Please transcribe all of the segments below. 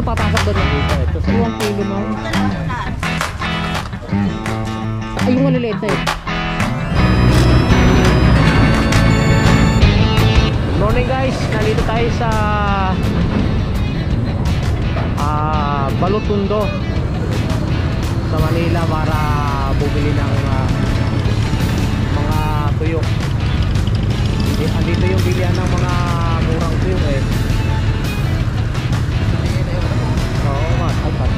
Doon papasok doon dito. Ito sa 1 kilo mo. Ay, yung maliliit na yun. Good morning guys, nandito tayo sa Balutundo sa Manila para bumili ng mga tuyo. Andito yung bilihan ng mga murang tuyo eh. Oo nga, alpat.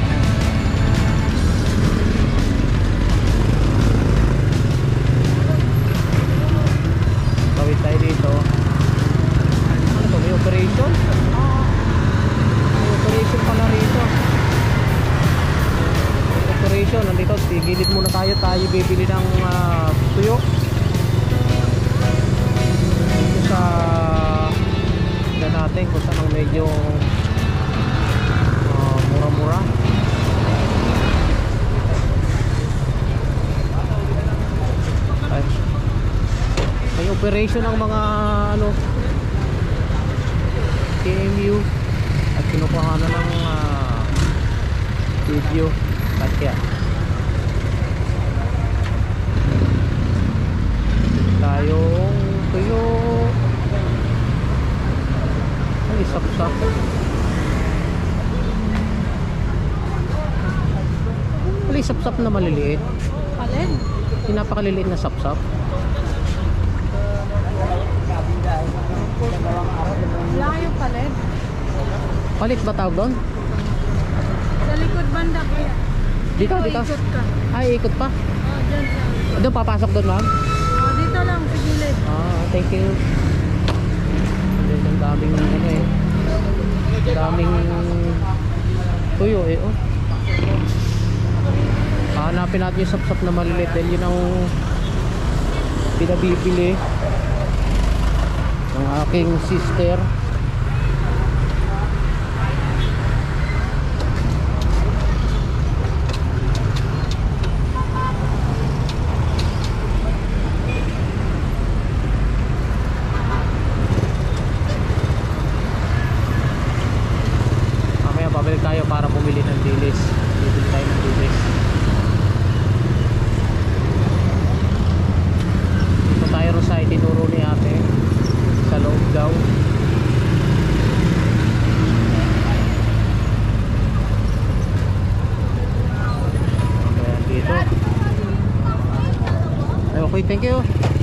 Tawid tayo dito. Ano to, may operation? May operation pala rito. May operation, nandito, tigilid muna tayo bibili ng tuyo. Sa tignan natin kung saan ang medyo mura-mura. May operation ng mga TMU at kinukuha na ng video kaya tayong tuyo. Ay, sapsap. Ay, sapsap na maliliit. Alin? Pinapakaliliit na sapsap. Wala kayong palit? Palit ba tawag doon? Sa likod banda kuya. Dito. Ikot ka. Ay, ikot pa. Dyan sa... Doon papasok doon, ma'am? dito lang, sa gilid. Thank you. Ang daming daming tuyo eh. Hanapin natin yung sapsap na maliliit dahil yun ang pinabibili ng aking sister. Pabalik tayo para bumili ng dilis. Bibili tayo ng dilis. Dito tayo sa itinuro ni ate sa loob daw. Ayan dito. Okay, thank you.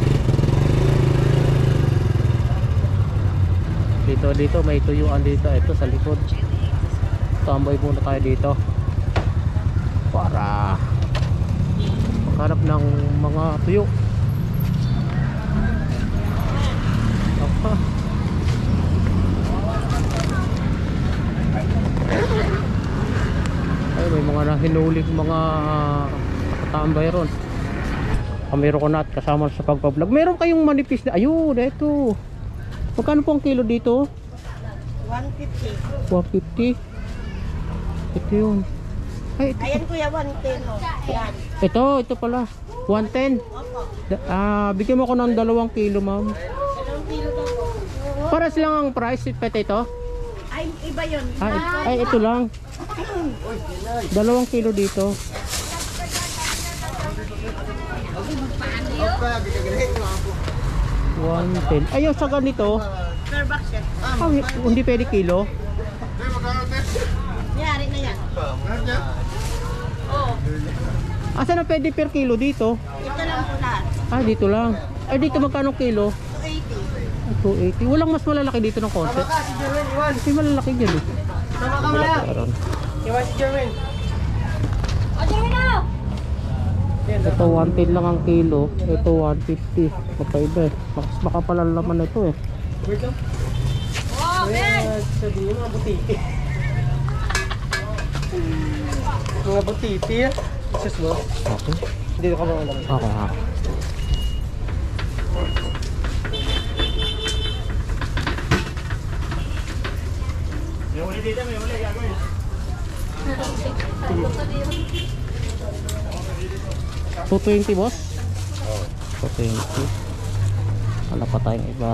Dito may tuyuan dito. Ito sa likod. Tambay muna tayo dito para maghanap ng mga tuyo. Ay, may mga nahinulik mga nakatambay ron. Meron ko na at kasama sa pagpa-vlog. Meron kayong manipis na, ayun, ito. Magkano po ang kilo dito? 150. 150. Ito yun. Ay, ito. Ayan kuya, 110. Yan. Ito pala. 110. Opo. Bigyan mo ko ng 2 kilo, ma'am. 2 kilo daw po. Paras lang ang price, ito. Ay, iba yun. Ay, ito lang. 2 kilo dito. $110. Ayaw sa ganito. Per box yan. Hindi pwede kilo. Yari na yan. Oo. Asa na pwede per kilo dito? Ito lang po lahat. Dito lang. Ay, dito magkano kilo? 280. 280. Walang mas malalaki dito ng konti. Kasi malalaki dyan eh. Iwan si Jerwin. Ito 110 lang ang kilo. Ito 150. Magkaiba eh. Baka pala laman ito eh. Oh, Ben! Sabihin mga butiti. Mga butiti ah. Isus mo? Okay. Dito ka mga lamang. Okay ha. May uli dito, may uli. Gagawin. 220 boss? Oo. 220. Wala pa tayong iba.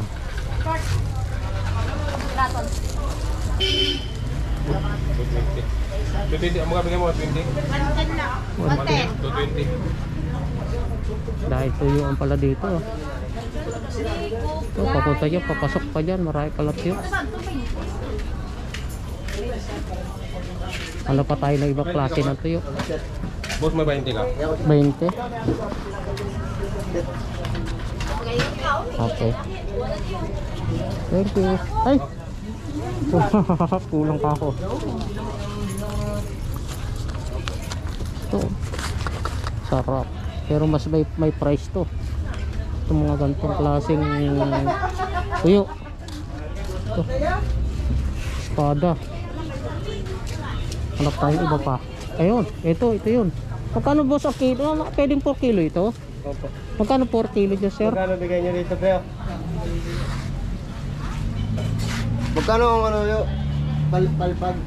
220. Ang mga bigay mo, 20. 110 na. 110. 220. Dahil tuyuan pala dito. So, papunta dyan, papasok pa dyan. Marami pala tuyo. Ano pa tayo ng ibang klase ng tuyo? Boss, may 20 ka? 20. Okay. Thank you. Ay! Kulang pa ako. Ito. Sarap. Pero mas may price to. Itong mga ganitong klaseng tuyo. Ito. Espada. Hanap tayo iba pa. Ayun. Ito yun. Magkano boss ang kilo? Pwedeng 4 kilo ito? Opo. Magkano 4 kilo dyan, sir? Magkano bigay niyo dito, Preo? Magkano ang ano yun? Palpag?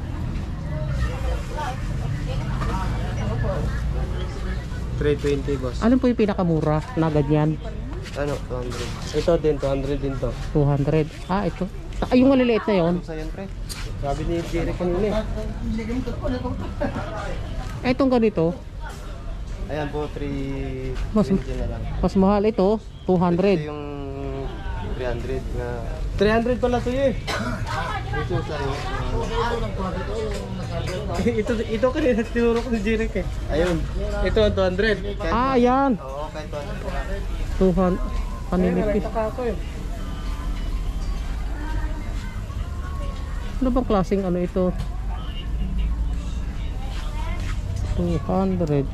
320, boss. Alin po yung pinakamura na ganyan? Ano? 200. Ito din, 200 din to. 200. Ah, ito. Ah, yung maliliit na yun. Ano sa yan, pre? Sabi ni Jerry kanina. Itong ganito, Ayan po, Mas- 320 na lang. mas mahal ito, Ito 200. yung 300 na... 300 pala to yun. Ito sa'yo. ito kanina tinuro ko ni Jerry eh. Ayun. Ito ang 200. Ah, yan. Oo, kahit 200. 200. Paninipis. Ako eh. Ano bang klaseng ano ito? 200.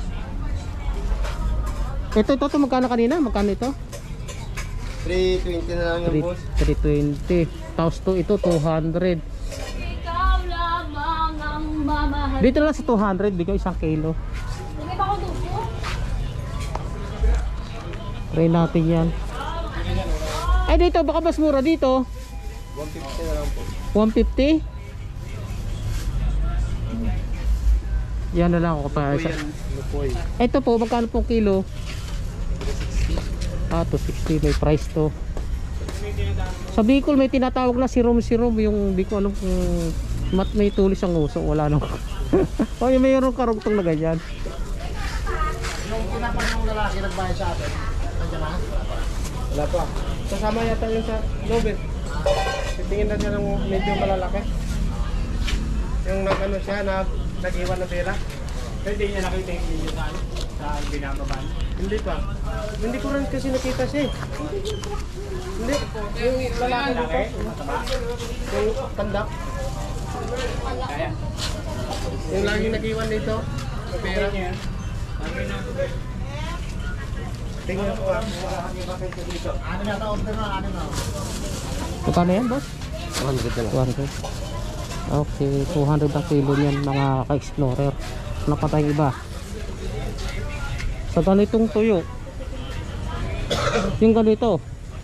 Ito, magkano kanina? Magkano ito? 320 na lang yung boss. 320. Tapos to, ito 200. Ikaw lamang ang mamahal. Dito lang sa 200, bigay 1 kilo. Hindi ba ako dupo? Try natin yan. Ay, dito, baka mas mura dito. 150 na lang po. 150? Yan na lang ako pa. Lupoy yan. Lupoy. Ito po, magkano pong kilo? Ah, 260, may price to. Sa Bicol may tinatawag na sirom yung di ko alam kung may tulis ang uso, wala nang. O yung mayroong karugtong na ganyan. Yung pinapanong lalaki nagbayad sa atin, nandiyan na? Wala pa. Kasama yata yun sa loob eh. Titingin na siya ng medyo malalaki. Yung nag-ano siya, nag-iwan na pera. Hindi niya nakita yung video sa binababaan. Hindi pa. Hindi ko rin kasi nakita siya eh. Hindi. Yung lalaki dito. Yung pandak. Kaya. Yung lagi nag-iwan dito. Sa pera. Tingnan ko ako. Ano na ta-order na? Ano na? Magkano yan, boss? 100 na lang. 200. Okay, 200 ang kilo niyan mga ka-explorer. Ano pa tayong iba? Sa ganitong tuyo. Yung ganito.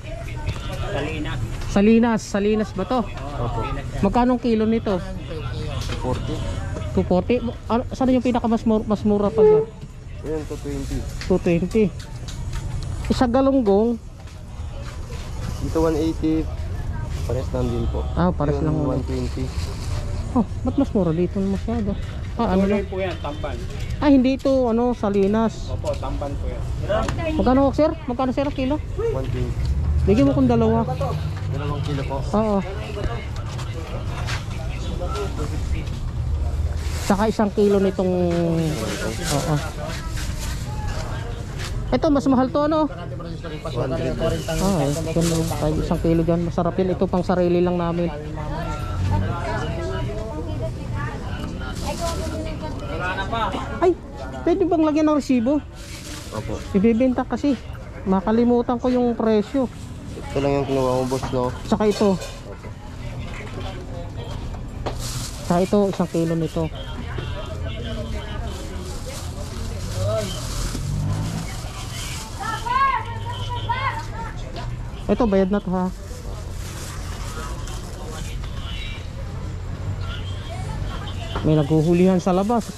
Salinas ba to? Opo. Magkano ang kilo nito? 40. 240? Ano, saan yung pinaka mas mura pa dyan? Yun, 220. 220. Isa galunggong. Dito 180. Pares lang din po. Ah, pares Yun, lang. 120. Oh, ba't mas mura dito masyado? Ah, ano Tuloy lang? po yan, tamban. Ah, hindi ito, ano, Salinas. Opo, tamban po yan. Magkano, sir? Magkano, sir, ang kilo? 120. Bigyan mo kong dalawa. 2 kilo po. Oo. Saka 1 kilo nitong... Oo. Ito, mas mahal to, ano? 100. Ah, ito, 1 kilo dyan. Masarap yan. Ito pang sarili lang namin. Ay, pwede bang lagyan ng resibo? Opo. Ibibenta kasi. Makalimutan ko yung presyo. Ito lang yung kinuha ko, boss, no? Saka ito. Saka ito, 1 kilo nito. Ito, bayad na to ha. May naghuhulihan sa labas.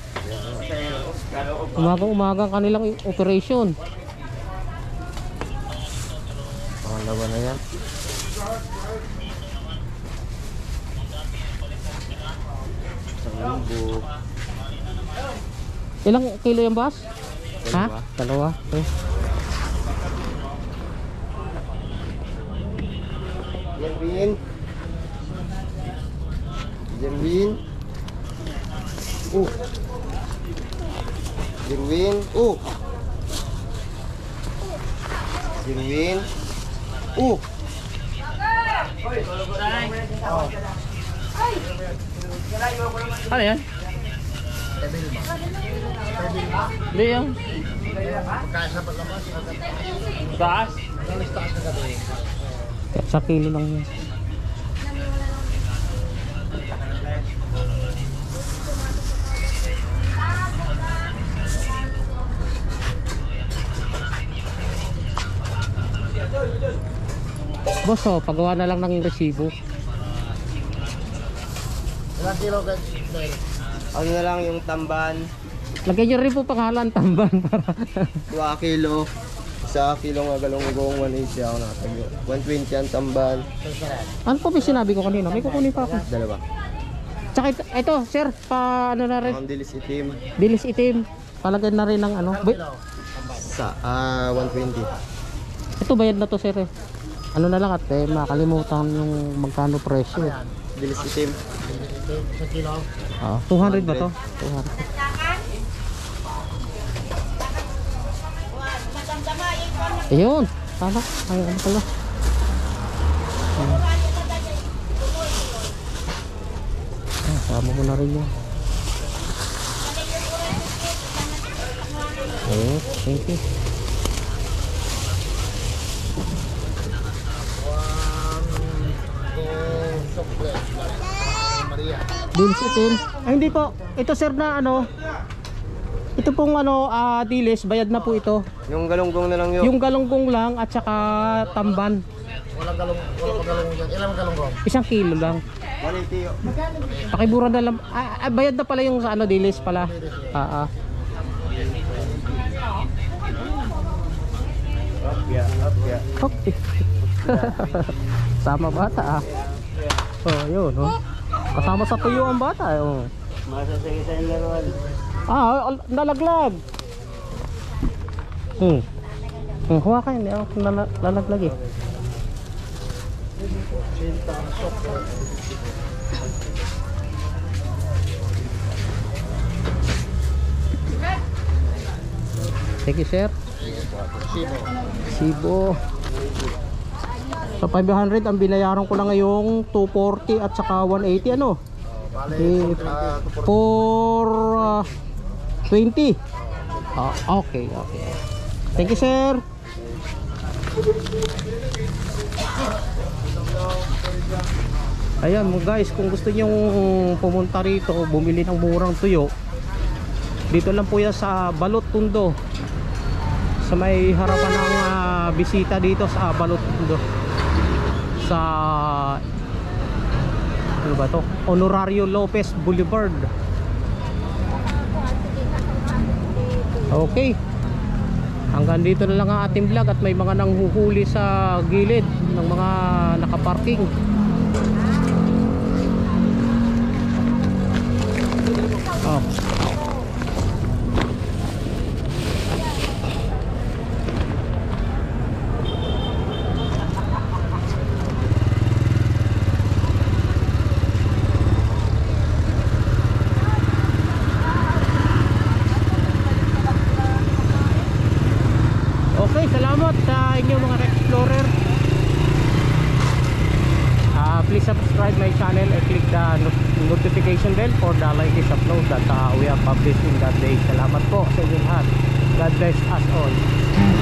Umagang kanilang operation. Pangalawa na yan. Jumbo. Ilang kilo yung boss? Ha? Dalawa. Okay. Jerwin. Jerwin. Jerwin. Jerwin. Ano yan? Hindi yan. Taas? Sa kilo lang yan. Boss, oh, pagawa na lang ng resibo. Ilang kilo guys? Ano na lang yung tamban. Lagyan nyo rin po pangalan, tamban para 2 kilo. Sa kilo nga galong-gong 180 ako nakatagyo. 120 ang tamban. ano po ba sinabi ko kanina? May kukunin pa ako. Dalawa. Tsaka ito, sir, pa ano na rin, Ang dilis itim. dilis itim. Palagyan na rin ng ano. Sa 120. Ito bayad na to, sir eh. Ano na lang at makalimutan yung magkano presyo. Dilis itim. Sa kilo. 200 ba to? 200. Ayun, tama. Ay, ano pala? Sama mo na rin yun. Okay, thank you. Dilis itim. Ay, hindi po. Ito sir na ano. Ito pong ano, dilis, bayad na po ito. Yung galonggong na lang yun. Yung galonggong lang at saka tamban. Walang galonggong dyan. Ilang galonggong? 1 kilo lang. 180 yun. Pakibura na lang. Bayad na pala yung sa ano, dilis pala. Okay. Sama bata Oh, yun oh. Kasama sa tuyo ang bata oh. Masasagi sa yung laruan. Nalaglag. Hawakan, hindi ako nalaglag eh. Thank you, sir. Sibo. Sa 500 ang binayaran ko lang ngayong 240 at saka 180 ano? For 20. Okay. Thank you, sir. Ayan mo guys, kung gusto nyo pumunta rito, bumili ng murang tuyo, dito lang po yan sa Balot Tondo, sa may harapan ng bisita dito sa Balot Tondo, sa ano ba to? Honorario Lopez Boulevard. Okay, hanggang dito na lang ang ating vlog at may mga nanghuhuli sa gilid ng mga nakaparking. Okay, salamat sa inyong mga explorer. Please subscribe my channel and click the notification bell for the latest upload that we have published in that day. Salamat po sa inyong lahat. God bless us all.